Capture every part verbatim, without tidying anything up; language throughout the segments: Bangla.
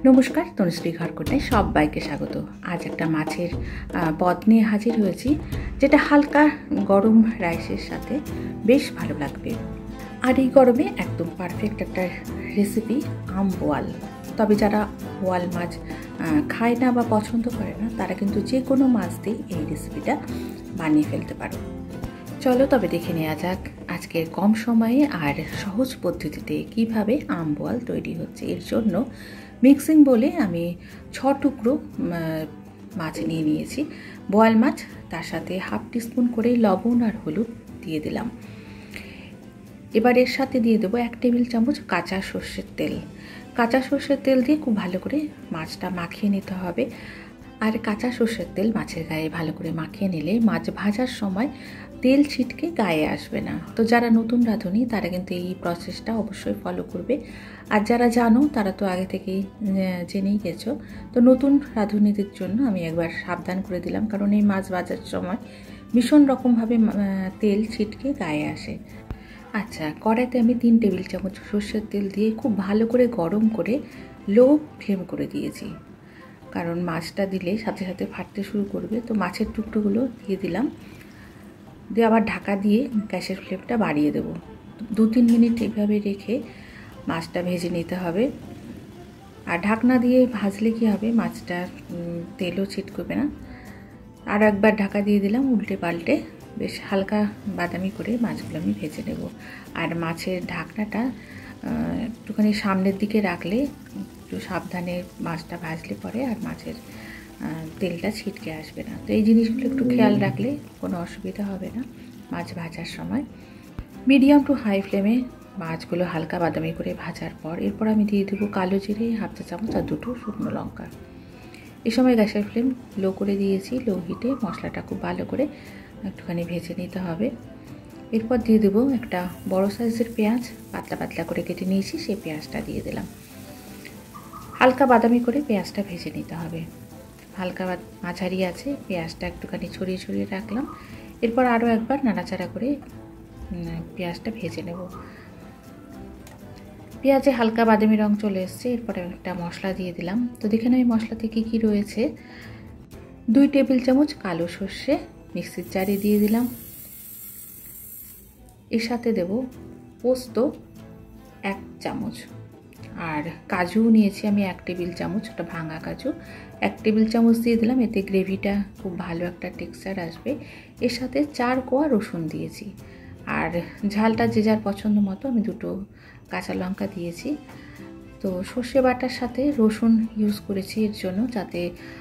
নমস্কার, তনুশ্রী ঘরকন্যায় সবাইকে স্বাগত। আজ একটা মাছের পদ নিয়ে হাজির হয়েছি, যেটা হালকা গরম রাইসের সাথে বেশ ভালো লাগবে। আর এই গরমে একদম পারফেক্ট একটা রেসিপি আম বোয়াল। তবে যারা বোয়াল মাছ খায় না বা পছন্দ করে না, তারা কিন্তু যে কোনো মাছ দিয়ে এই রেসিপিটা বানিয়ে ফেলতে পারো। চলো তবে দেখে নেওয়া যাক আজকের কম সময়ে আর সহজ পদ্ধতিতে কিভাবে আম বোয়াল তৈরি হচ্ছে। এর জন্য মিক্সিং বলে আমি ছ টুকরো মাছ নিয়ে নিয়েছি, বোয়াল মাছ। তার সাথে হাফ টিস্পুন করে লবণ আর হলুদ দিয়ে দিলাম। এবার এর সাথে দিয়ে দেবো এক টেবিল চামচ কাঁচা সর্ষের তেল। কাঁচা সর্ষের তেল দিয়ে খুব ভালো করে মাছটা মাখিয়ে নিতে হবে। আর কাঁচা সর্ষের তেল মাছের গায়ে ভালো করে মাখিয়ে নিলে মাছ ভাজার সময় তেল ছিটকে গায়ে আসবে না। তো যারা নতুন রাঁধুনি তারা কিন্তু এই প্রসেসটা অবশ্যই ফলো করবে। আর যারা জানো তারা তো আগে থেকেই জেনেই গেছো। তো নতুন রাঁধুনিদের জন্য আমি একবার সাবধান করে দিলাম, কারণ এই মাছ ভাজার সময় ভীষণ রকমভাবে তেল ছিটকে গায়ে আসে। আচ্ছা, কড়াইতে আমি তিন টেবিল চামচ সর্ষের তেল দিয়ে খুব ভালো করে গরম করে লো ফ্লেম করে দিয়েছি, কারণ মাছটা দিলে সাথে সাথে ফাটতে শুরু করবে। তো মাছের টুকরোগুলো দিয়ে দিলাম, দিয়ে আবার ঢাকা দিয়ে গ্যাসের ফ্লেমটা বাড়িয়ে দেবো। দু তিন মিনিট এইভাবে রেখে মাছটা ভেজে নিতে হবে। আর ঢাকনা দিয়ে ভাজলে কি হবে, মাছটা তেলও ছিটকবে না। আর একবার ঢাকা দিয়ে দিলাম, উল্টে পাল্টে বেশ হালকা বাদামি করে মাছগুলো আমি ভেজে নেব। আর মাছের ঢাকনাটা একটুখানি সামনের দিকে রাখলে একটু সাবধানে মাছটা ভাজলে পরে আর মাছের তেলটা ছিটকে আসবে না। তো এই জিনিসগুলো একটু খেয়াল রাখলে কোনো অসুবিধা হবে না মাছ ভাজার সময়। মিডিয়াম টু হাই ফ্লেমে মাছগুলো হালকা বাদামি করে ভাজার পর এরপর আমি দিয়ে দেবো কালো জিরে হাফ চা চামচ আর দুটো শুকনো লঙ্কা। এই সময় গ্যাসের ফ্লেম লো করে দিয়েছি। লো হিটে মশলাটা খুব ভালো করে একটুখানি ভেজে নিতে হবে। এরপর দিয়ে দেবো একটা বড় সাইজের পেঁয়াজ, পাতলা পাতলা করে কেটে নিয়েছি, সেই পেঁয়াজটা দিয়ে দিলাম। হালকা বাদামি করে পেঁয়াজটা ভেজে নিতে হবে। হালকা মাঝারি আছে, পেঁয়াজটা একটুখানি ছড়িয়ে ছড়িয়ে রাখলাম। এরপর আরও একবার নাড়াচাড়া করে পেঁয়াজটা ভেজে নেব। পেঁয়াজে হালকা বাদামি রং চলে এসছে। এরপরে একটা মশলা দিয়ে দিলাম। তো দেখে নাও এই মশলাতে কী কী রয়েছে। দুই টেবিল চামচ কালো সর্ষে মিক্সির জারে দিয়ে দিলাম। এর সাথে দেব পোস্ত এক চামচ, আর কাজু নিয়েছি আমি এক টেবিল চামচ, ওটা ভাঙা কাজু এক টেবিল চামচ দিয়ে দিলাম। এতে গ্রেভিটা খুব ভালো একটা টেক্সচার আসবে। এর সাথে চার কোয়া রসুন দিয়েছি, আর ঝালটা যে যার পছন্দ মতো আমি দুটো কাঁচা লঙ্কা দিয়েছি। তো সর্ষে বাটার সাথে রসুন ইউজ করেছি এর জন্য, যাতে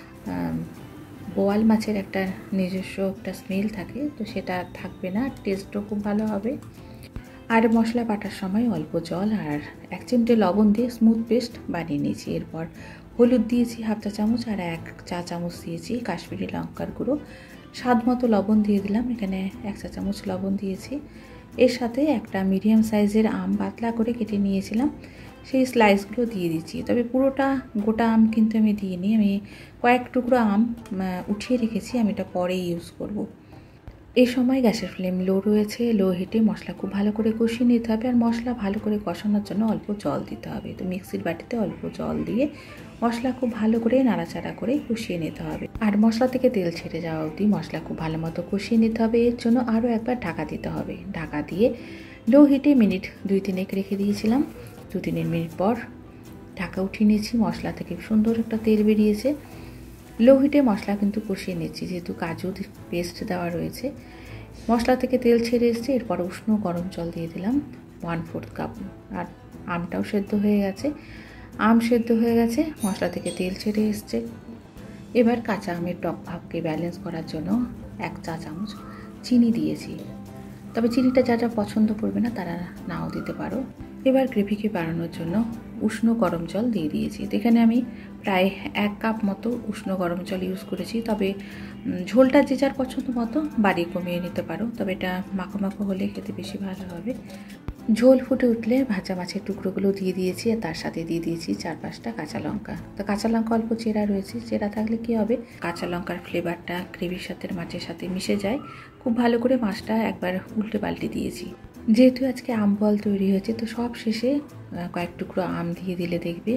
বোয়াল মাছের একটা নিজস্ব একটা স্মেল থাকে, তো সেটা থাকবে না, টেস্টও খুব ভালো হবে। আর মশলা বাটার সময় অল্প জল আর এক চিমটে লবণ দিয়ে স্মুথ পেস্ট বানিয়ে নিয়েছি। এরপর হলুদ দিয়েছি হাফ চা চামচ, আর এক চা চামচ দিয়েছি কাশ্মীরি লঙ্কার গুঁড়ো। স্বাদ মতো লবণ দিয়ে দিলাম, এখানে এক চা চামচ লবণ দিয়েছি। এর সাথে একটা মিডিয়াম সাইজের আম পাতলা করে কেটে নিয়েছিলাম, সেই স্লাইসগুলো দিয়ে দিচ্ছি। তবে পুরোটা গোটা আম কিন্তু আমি দিইনি, আমি কয়েক টুকরো আম উঠিয়ে রেখেছি, আমি এটা পরে ইউজ করব। এই সময় গ্যাসের ফ্লেম লো রয়েছে। লো হিটে মশলা খুব ভালো করে কষিয়ে নিতে হবে। আর মশলা ভালো করে কষানোর জন্য অল্প জল দিতে হবে। তো মিক্সির বাটিতে অল্প জল দিয়ে মশলা খুব ভালো করে নাড়াচাড়া করে কষিয়ে নিতে হবে। আর মশলা থেকে তেল ছেড়ে যাওয়া অবধি মশলা খুব ভালো মতো কষিয়ে নিতে হবে। এর জন্য আরও একবার ঢাকা দিতে হবে। ঢাকা দিয়ে লো হিটে মিনিট দুই তিনেক রেখে দিয়েছিলাম। দু তিন মিনিট পর ঢাকা উঠিয়ে নিয়েছি। মশলা থেকে সুন্দর একটা তেল বেরিয়েছে। লো হিটে মশলা কিন্তু কষিয়ে নিচ্ছি, যেহেতু কাজু পেস্ট দেওয়া রয়েছে। মশলা থেকে তেল ছেড়ে এসছে। এরপর উষ্ণ গরম জল দিয়ে দিলাম ওয়ান ফোর্থ কাপ। আর আমটাও সেদ্ধ হয়ে গেছে। আম সেদ্ধ হয়ে গেছে, মশলা থেকে তেল ছেড়ে এসছে। এবার কাঁচা আমের টক ভাবকে ব্যালেন্স করার জন্য এক চা চামচ চিনি দিয়েছি। তবে চিনিটা যারা পছন্দ করবে না তারা নাও দিতে পারো। এবার গ্রেভিকে বাড়ানোর জন্য উষ্ণ গরম জল দিয়ে দিয়েছি। এখানে আমি প্রায় এক কাপ মতো উষ্ণ গরম জল ইউজ করেছি। তবে ঝোলটা যে যার পছন্দ মতো বাড়িয়ে কমিয়ে নিতে পারো, তবে এটা মাখো মাখো হলে খেতে বেশি ভালো হবে। ঝোল ফুটে উঠলে ভাজা মাছের টুকরোগুলো দিয়ে দিয়েছি, আর তার সাথে দিয়ে দিয়েছি চার পাঁচটা কাঁচা লঙ্কা। তো কাঁচা লঙ্কা অল্প চেরা রয়েছে, চেরা থাকলে কি হবে, কাঁচা লঙ্কার ফ্লেভারটা গ্রেভির সাথে মাছের সাথে মিশে যায়। খুব ভালো করে মাছটা একবার উল্টে পাল্টে দিয়েছি। যেহেতু আজকে আম বল তৈরি হয়েছে, তো সব শেষে কয়েক টুকরো আম দিয়ে দিলে দেখবে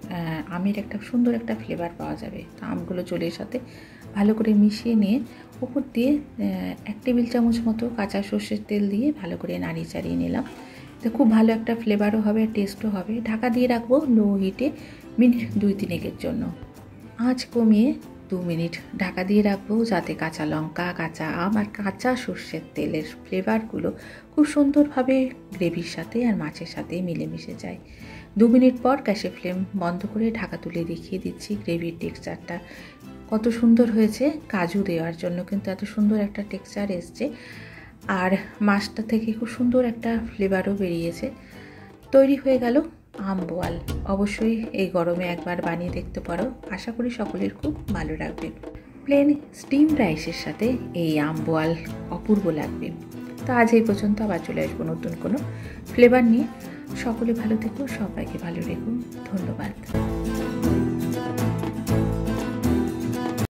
আমের একটা সুন্দর একটা ফ্লেভার পাওয়া যাবে। আমগুলো জলের সাথে ভালো করে মিশিয়ে নিয়ে উপর দিয়ে এক টেবিল চামচ মতো কাঁচা সর্ষের তেল দিয়ে ভালো করে নাড়িয়ে চাড়িয়ে নিলাম। তো খুব ভালো একটা ফ্লেভারও হবে, টেস্টও হবে। ঢাকা দিয়ে রাখবো লো হিটে মিনিট দুই তিনেকের জন্য। আঁচ কমিয়ে দু মিনিট ঢাকা দিয়ে রাখবো, যাতে কাঁচা লঙ্কা, কাঁচা আম আর কাঁচা সর্ষের তেলের ফ্লেভারগুলো খুব সুন্দরভাবে গ্রেভির সাথে আর মাছের সাথে মিলেমিশে যায়। দু মিনিট পর গ্যাসের ফ্লেম বন্ধ করে ঢাকা তুলে দেখিয়ে দিচ্ছি গ্রেভির টেক্সচারটা কত সুন্দর হয়েছে। কাজু দেওয়ার জন্য কিন্তু এত সুন্দর একটা টেক্সচার এসছে, আর মাছটা থেকে খুব সুন্দর একটা ফ্লেভারও বেরিয়েছে। তৈরি হয়ে গেল আম বোয়াল। অবশ্যই এই গরমে একবার বানিয়ে দেখতে পারো, আশা করি সকলের খুব ভালো লাগবে। প্লেন স্টিম রাইসের সাথে এই আম বোয়াল অপূর্ব লাগবে। তো আজ এই পর্যন্ত, আবার চলে আসবো নতুন কোনো ফ্লেভার নিয়ে। সকলে ভালো থেকো, সবাইকে ভালো রেখো, ধন্যবাদ।